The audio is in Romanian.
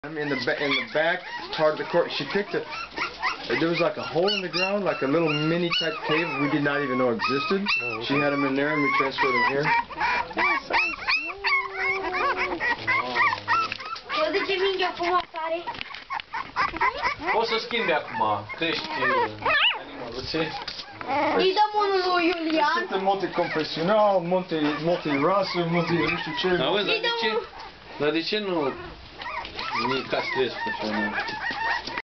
In the back part of the court, she picked a. There was like a hole in the ground, like a little mini type cave we did not even know existed. She had them in there, and we transferred them here. Eu de ce minge acum apare? Poți să schimbi acum, crești animăluțe. Îi dăm unul lui Iulian. Sunt monte confesional, monte rasă, monte nu știu ce. Auzi, dar de ce nu castrezi fășa?